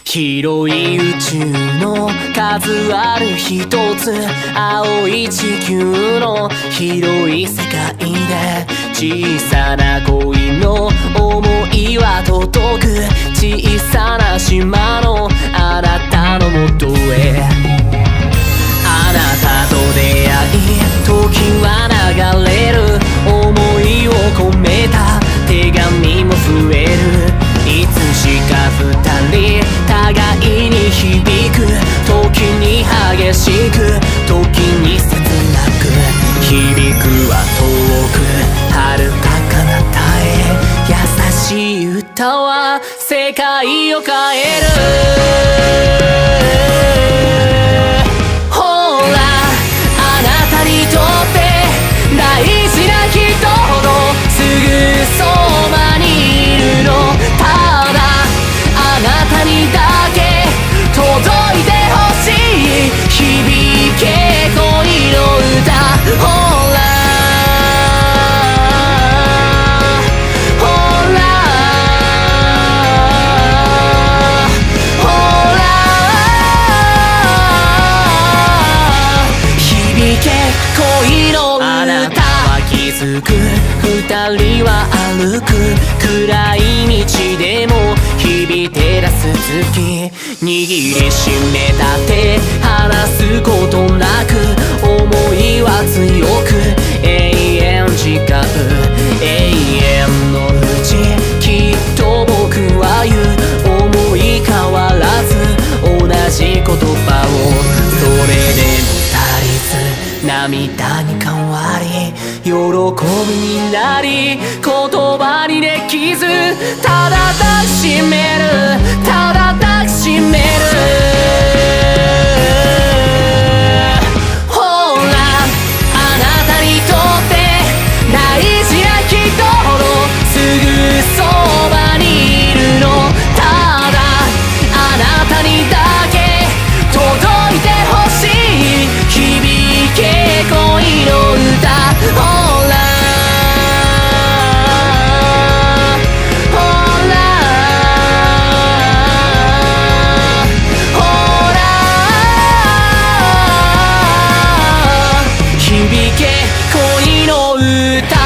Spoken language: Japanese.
広い宇宙の数ある一つ、青い地球の広い世界で、小さな恋の想いは届く、小さな島のあなたのもとへ。あなたと出会い時は流れる、想いを込めた手紙も増える。いつしか二人互いに響く、時に激しく時に切なく、響くは遠く遥か彼方へ。優しい歌は世界を変える。ほらあなたにとって大事な人ほどすぐそばにいるの。ただあなたにだけ届いてほしい、響け恋の歌。ほらほらほら響け恋の歌。あなたは気づく、二人は歩く、暗い道でも響いて出す月、握りしめた手離すことなく、想いは強く永遠誓う。永遠のうちきっと僕は言う、思い変わらず同じ言葉を。それでも足りず涙に変わり、喜びになり言葉にできず、ただ抱きしめる、ただ抱きしめる。ほらあなたにとって大事な人ほどすぐそばにいるの。ただあなたにだけ届いてほしい、響け恋の歌。ほらほらほら響け恋の歌。